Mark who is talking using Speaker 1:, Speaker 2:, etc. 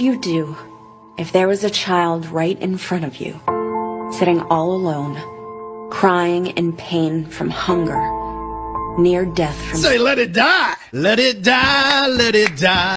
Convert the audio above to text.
Speaker 1: you do if there was a child right in front of you, sitting all alone, crying in pain from hunger, near death from...
Speaker 2: Say, let it die! Let it die, let it die.